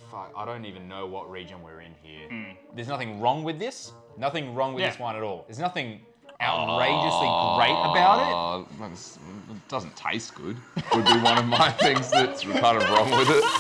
fuck, I don't even know what region we're in here. There's nothing wrong with this. Nothing wrong with this wine at all. There's nothing outrageously great about it. It doesn't taste good. Would be one of my things that's kind of wrong with it.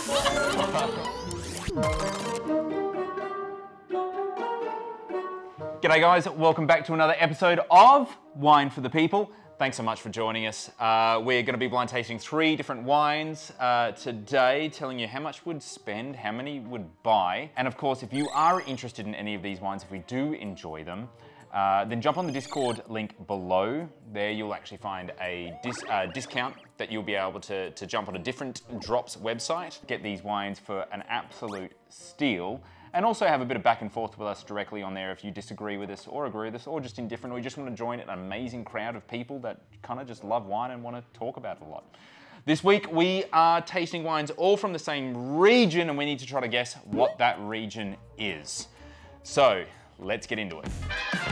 G'day guys, welcome back to another episode of Wine for the People. Thanks so much for joining us. We're going to be blind tasting 3 different wines today, telling you how much we'd spend, how many would buy. And of course, if you are interested in any of these wines, if we do enjoy them, then jump on the Discord link below. There you'll actually find a discount that you'll be able to jump on a different Drops website, get these wines for an absolute steal. And also have a bit of back and forth with us directly on there if you disagree with us or agree with us or just indifferent or you just want to join an amazing crowd of people that kind of just love wine and want to talk about it a lot. This week we are tasting wines all from the same region and we need to try to guess what that region is. So let's get into it.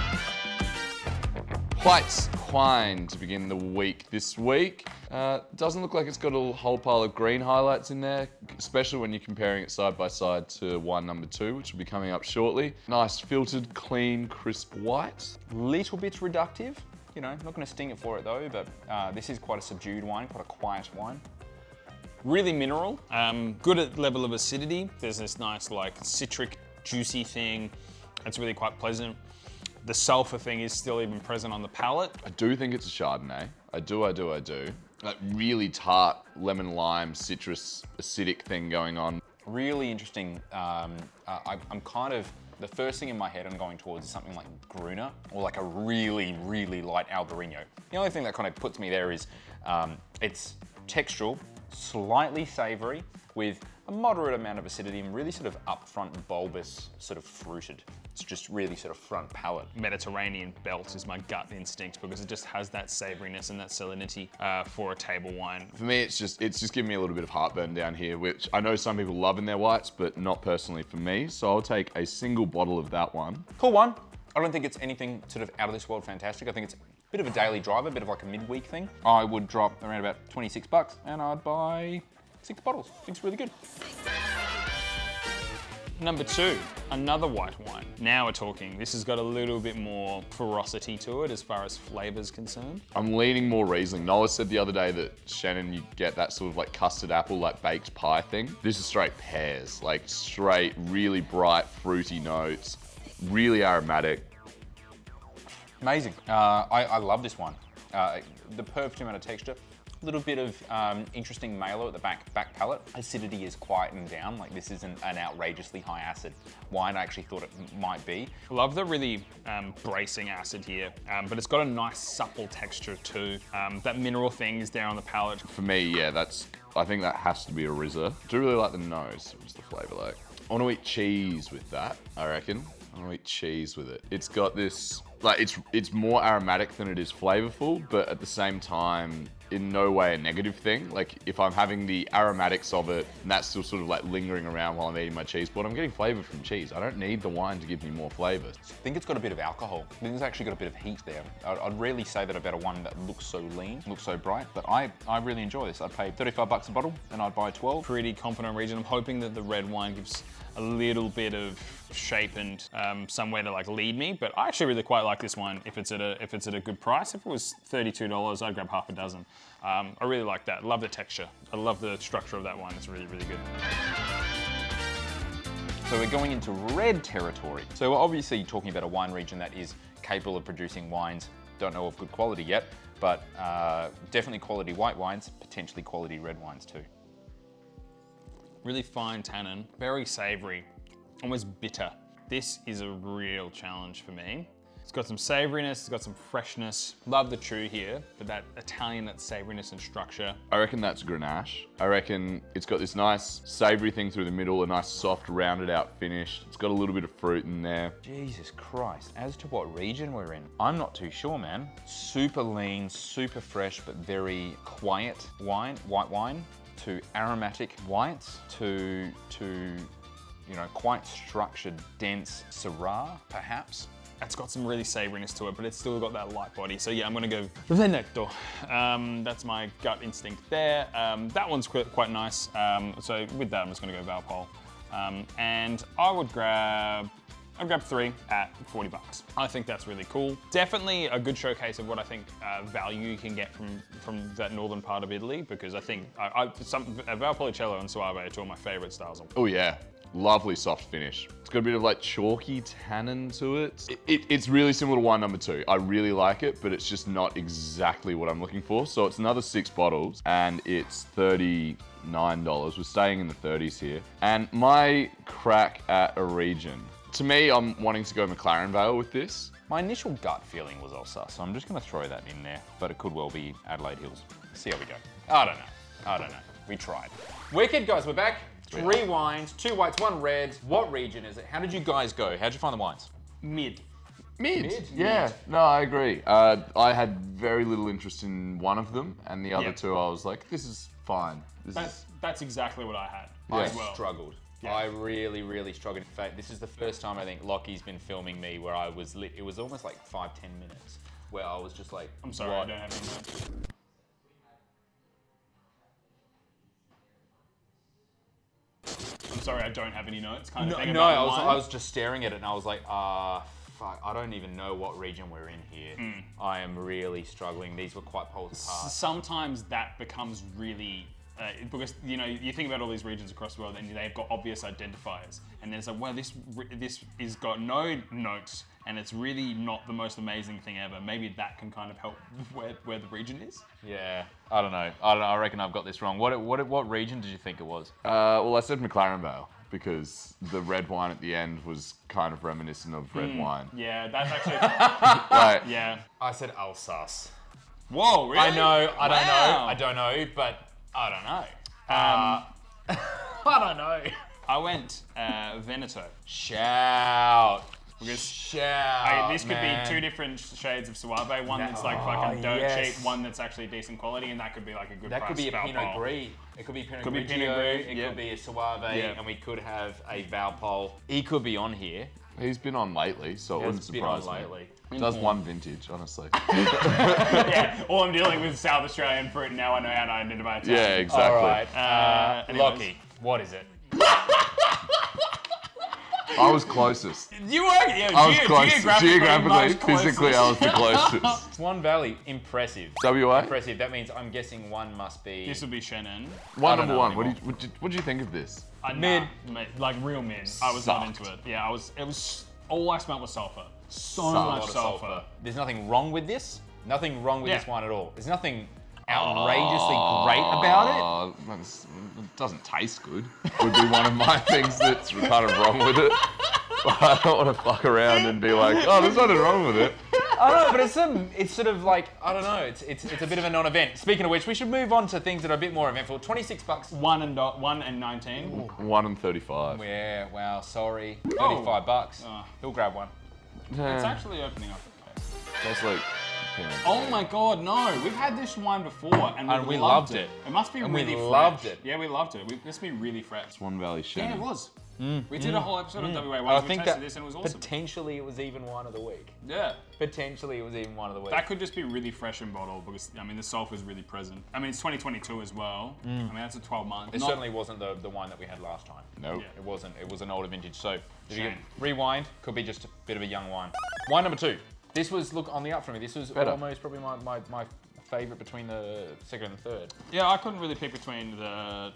White's wine to begin the week this week. Doesn't look like it's got a whole pile of green highlights in there, especially when you're comparing it side by side to wine number 2, which will be coming up shortly. Nice filtered, clean, crisp white. Little bit reductive, you know, not gonna sting it for it though, but this is quite a subdued wine, quite a quiet wine. Really mineral, good at level of acidity. There's this nice like citric, juicy thing. It's really quite pleasant. The sulfur thing is still even present on the palate. I do think it's a Chardonnay. I do. That really tart lemon lime citrus acidic thing going on. Really interesting. I'm kind of, the first thing in my head I'm going towards is something like Gruner or like a really, really light Albarino. The only thing that kind of puts me there is it's textural, slightly savory with a moderate amount of acidity and really sort of upfront bulbous, sort of fruited. It's just really sort of front palate. Mediterranean belt is my gut instinct because it just has that savoriness and that salinity for a table wine. For me, it's just giving me a little bit of heartburn down here, which I know some people love in their whites, but not personally for me. So I'll take a single bottle of that one. Cool one. I don't think it's anything sort of out of this world fantastic. I think it's a bit of a daily driver, a bit of like a midweek thing. I would drop around about 26 bucks and I'd buy 6 bottles. I think it's really good. Number 2, another white wine. Now we're talking. This has got a little bit more ferocity to it as far as flavour's concerned. I'm leaning more Riesling. Noah said the other day that Chenin, you get that sort of like custard apple, like baked pie thing. This is straight pears, like straight, really bright, fruity notes, really aromatic. Amazing. I love this one. The perfect amount of texture. A little bit of interesting malo at the back palate. Acidity is quietened down. Like this isn't an outrageously high acid wine. I actually thought it might be. I love the really bracing acid here, but it's got a nice supple texture too. That mineral thing is there on the palate. For me, yeah, I think that has to be a Rizza. I do really like the nose. What's the flavour like? I want to eat cheese with that, I reckon. I want to eat cheese with it. It's got this, like it's more aromatic than it is flavorful, but at the same time, in no way a negative thing. Like if I'm having the aromatics of it and that's still sort of like lingering around while I'm eating my cheese, but I'm getting flavor from cheese. I don't need the wine to give me more flavor. I think it's got a bit of alcohol. I think it's actually got a bit of heat there. I'd rarely say that about a one that looks so lean, looks so bright, but I really enjoy this. I'd pay 35 bucks a bottle and I'd buy 12. Pretty confident region. I'm hoping that the red wine gives a little bit of shape and somewhere to like lead me, but I actually really quite like this wine if it's at a good price. If it was $32, I'd grab half a dozen. I really like that. Love the texture. I love the structure of that wine. It's really, really good. So we're going into red territory. So we're obviously talking about a wine region that is capable of producing wines, don't know of good quality yet, but definitely quality white wines, potentially quality red wines too. Really fine tannin, very savory, almost bitter. This is a real challenge for me. It's got some savoriness, it's got some freshness. Love the chew here, but that Italian, that savoriness and structure. I reckon that's Grenache. I reckon it's got this nice savory thing through the middle, a nice soft rounded out finish. It's got a little bit of fruit in there. Jesus Christ, as to what region we're in, I'm not too sure, man. Super lean, super fresh, but very quiet wine, white wine, to aromatic whites, to you know, quite structured, dense Syrah, perhaps. It's got some really savoriness to it, but it's still got that light body. So yeah, I'm gonna go Veneto. That's my gut instinct there. That one's quite nice. So with that, I'm just gonna go Valpol. And I'd grab 3 at 40 bucks. I think that's really cool. Definitely a good showcase of what I think value you can get from that northern part of Italy, because I think Valpolicella and Soave are two of my favorite styles. Oh yeah, lovely soft finish. It's got a bit of like chalky tannin to it. It's really similar to wine number 2. I really like it, but it's just not exactly what I'm looking for. So it's another 6 bottles and it's $39. We're staying in the 30s here. And my crack at a region, to me, I'm wanting to go McLaren Vale with this. My initial gut feeling was Alsace, so I'm just going to throw that in there, but it could well be Adelaide Hills. See how we go. I don't know. We tried. Wicked, guys, we're back. 3 wines, 2 whites, 1 red. What region is it? How did you guys go? How'd you find the wines? Mid. Yeah, no, I agree. I had very little interest in one of them, and the other two I was like, this is fine. That's exactly what I had I as well. struggled. Yeah. I really struggled. In fact, this is the first time I think Lockie's been filming me where I was it was almost like 5-10 minutes where I was just like, I'm sorry, I don't have any notes. I'm sorry, I don't have any notes. Kind of thing. No, I was just staring at it and I was like, fuck, I don't even know what region we're in here. I am really struggling. These were quite poles apart. Sometimes that becomes really, because you think about all these regions across the world and they've got obvious identifiers, and then it's like, well, this is got no notes and it's really not the most amazing thing ever. Maybe that can kind of help where the region is. Yeah, I don't know. I reckon I've got this wrong. What region did you think it was? Well, I said McLaren Vale because the red wine at the end was kind of reminiscent of red wine. Yeah, that's actually. Like, yeah. I said Alsace. Whoa, really? I know. I don't know, but I don't know. I don't know. I went Veneto. Shout. This could be 2 different shades of Soave. One that's like fucking dirt cheap, one that's actually decent quality, and that could be like a good price. That could be a Pinot Gris. It could be Pinot Grigio. It could be a Soave, and we could have a Valpol. He could be on here. He's been on lately, so it wouldn't surprise me. Does one vintage, honestly. Yeah, all I'm dealing with is South Australian fruit, and now I know how to identify it. Yeah, exactly. All right. Lockie, what is it? I was closest. You were, I was closest. Geographically, physically, I was the closest. Swan Valley, impressive. WA? Impressive. That means I'm guessing one must be. This will be Chenin. One number 1. What do you think of this? Mid, like real mid. I was not into it. Yeah, it was. All I smelled was sulfur. So much sulfur. There's nothing wrong with this. Nothing wrong with this wine at all. There's nothing outrageously great about it. It doesn't taste good. Would be one of my things that's kind of wrong with it. I don't want to fuck around and be like, oh, there's nothing wrong with it. I don't know, but it's sort of like, I don't know, it's a bit of a non-event. Speaking of which, we should move on to things that are a bit more eventful. 26 bucks. 1 and 19. 1 and 35. Yeah, wow, sorry. 35 bucks. He'll grab one. It's actually opening up. That's like. Oh my god, no! We've had this wine before and we loved it. It must be really fresh. Loved it. Yeah, we loved it. This must be really fresh. Swan Valley Chenin. Yeah, it was. We did a whole episode of WA wines. I think we tasted this and it was awesome. Potentially it was even wine of the week. Yeah. Potentially it was even one of the week. That could just be really fresh in bottle because, I mean, the sulfur is really present. I mean, it's 2022 as well. I mean, that's a 12 month. It certainly wasn't the wine that we had last time. No. Nope. It wasn't. It was an older vintage. So, if you rewind, could be just a bit of a young wine. Wine number 2. This was, look, on the up for me. This was almost probably my favourite between the second and third. Yeah, I couldn't really pick between the,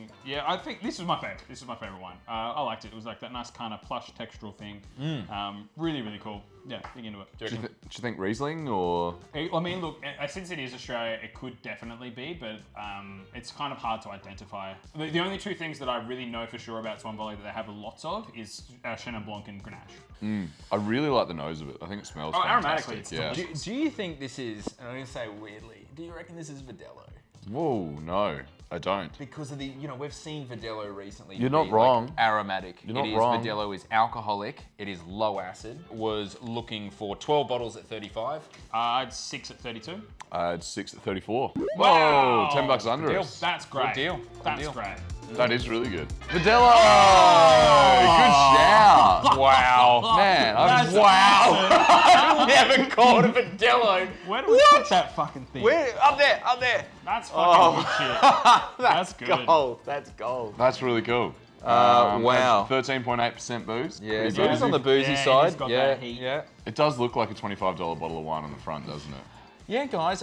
I think this was my favourite. This was my favourite one. I liked it. It was like that nice kind of plush textural thing. Really, really cool. Yeah, big into it. Do you think Riesling or? I mean, look, since it is Australia, it could definitely be, but it's kind of hard to identify. The only 2 things that I really know for sure about Swan Valley that they have lots of is Chenin Blanc and Grenache. I really like the nose of it. I think it smells aromatically, fantastic. it's delicious. Do you think this is, and I'm going to say weirdly, do you reckon this is Verdelho? Whoa, no, I don't. Because of the, we've seen Verdelho recently. You're not wrong. Like aromatic. You're not wrong. Verdelho is alcoholic. It is low acid. Was looking for 12 bottles at 35. I had 6 at 32. I had 6 at 34. Wow. Whoa, $10 under Good deal. us. That's great. Good deal. That's great. That is really good. Verdelho! Good shout! Wow. Man, Wow. I've never called a Verdelho. Where do we put that fucking thing? Where? Up there. That's fucking good shit. That's good. Gold. That's gold. That's really cool. Wow. 13.8% booze. Yeah, Pretty so it is boozy. on the boozy Yeah, side. he's got Yeah, that heat. yeah. It does look like a $25 bottle of wine on the front, doesn't it? Yeah, guys,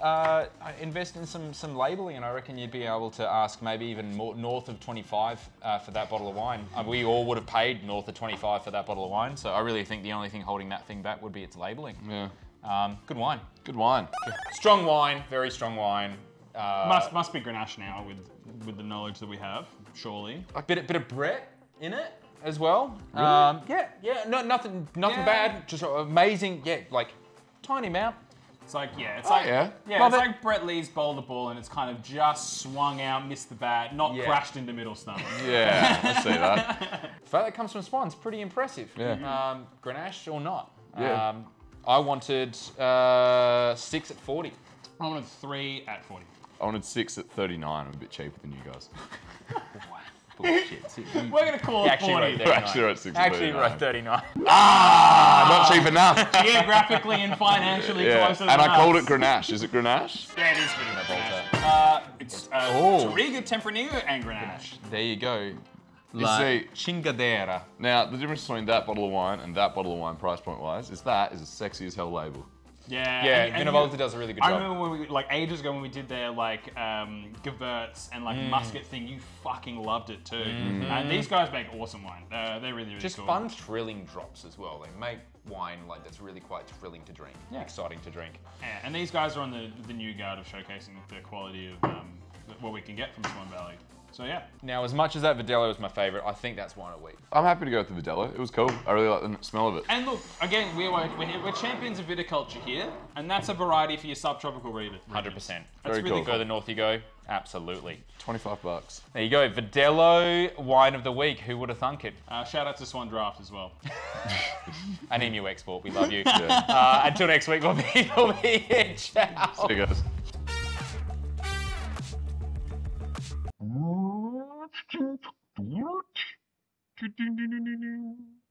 invest in some labelling, and I reckon you'd be able to ask maybe even more, north of 25 for that bottle of wine. We all would have paid north of 25 for that bottle of wine, so I really think the only thing holding that thing back would be its labelling. Yeah. Good wine. Good wine. Strong wine, very strong wine. Must be Grenache now with the knowledge that we have, surely. A bit of Brett in it as well. Really? Yeah, nothing bad, just amazing, yeah, like tiny amount. It's like, yeah, it's yeah. it's like Brett Lee's bowled the ball and it's kind of just swung out, missed the bat, not crashed into middle stump. Yeah, I see that. The fact that comes from Swan's pretty impressive. Yeah. Grenache or not. Yeah. I wanted 6 at 40. I wanted 3 at 40. I wanted 6 at 39. I'm a bit cheaper than you guys. Bullshit. We're going to call it 40. We're actually at 6 at Actually 39. wrote 39. Not cheap enough. Geographically and financially Yeah. closer And than I called us. it Grenache. Is it Grenache? Yeah, it is pretty much Volta. It's Oh. Touriga, Tempranillo, and Grenache. There you go. You see, Chingadera. now the difference between that bottle of wine and that bottle of wine price point wise is that is a sexy as hell label. Yeah. Yeah, and Vino Volta does a really good I job. remember when we, like ages ago when we did their like Gewürz and like musket thing, you fucking loved it too. And these guys make awesome wine. They're really, really Just cool. fun, thrilling drops as well. They make wine like that's really quite thrilling to drink, exciting to drink. Yeah, and these guys are on the new guard of showcasing the quality of what we can get from Swan Valley. So yeah. Now, as much as that Verdelho was my favourite, I think that's wine a week. I'm happy to go with the Verdelho. It was cool. I really like the smell of it. And look, again, we're champions of viticulture here, and that's a variety for your subtropical region. 100%. That's Very really cool. cool. Further north you go, absolutely. $25. There you go, Verdelho wine of the week. Who would have thunk it? Shout out to Swan Draft as well. An emu export, we love you. Until next week, we'll be here. Ciao. See you guys. What?